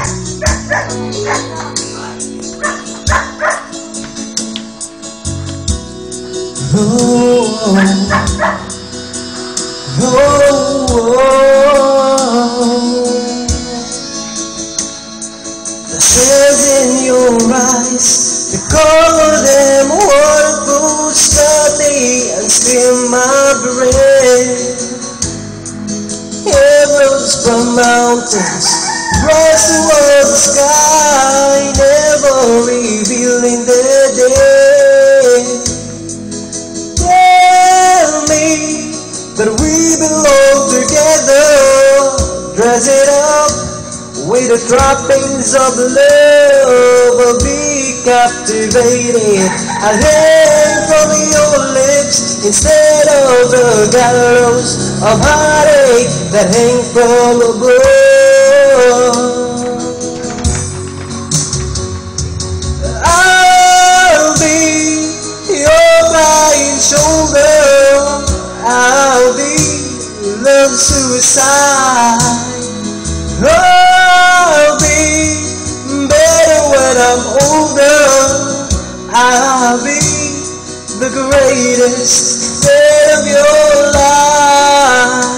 The tears in your eyes, they call them waterfall, slowly and steal my breath. Arrows from mountains rise towards the sky, never revealing their depth. Tell me that we belong together, dress it up with the droppings of love. I'll be captivated, I'll hang from your lips instead of the gallows of heartache that hang from above. I'll be your crying shoulder, I'll be love's suicide. I'll be better when I'm older, I'll be the greatest day of your life.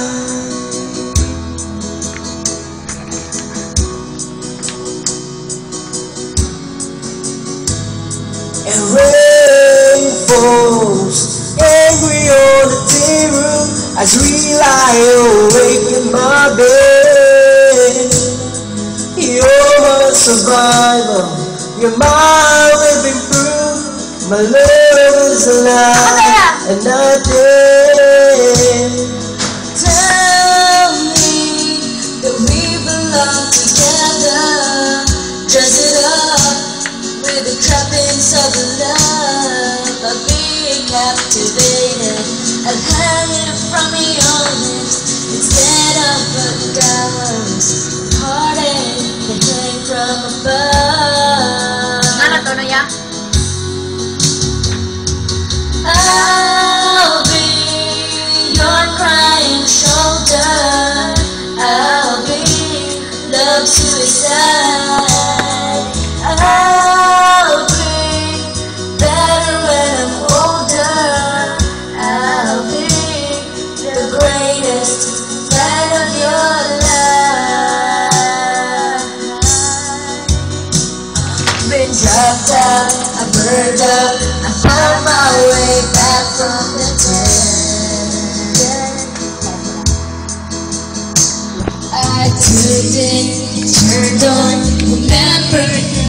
And rain falls angry on the tin roof as we lie awake in my bed. You're my survivor, you're my living proof. My love is alive and not dead. Tell me that we belong together, dress it up with the trappings of love. I'll be captivated, I'll hang it from your lips instead of a gallows heartache that hang from above. I'll be your crying shoulder, I'll be love's suicide. I'll be better when I'm older, I'll be the greatest fan of your life. Been dropped out, I burned up,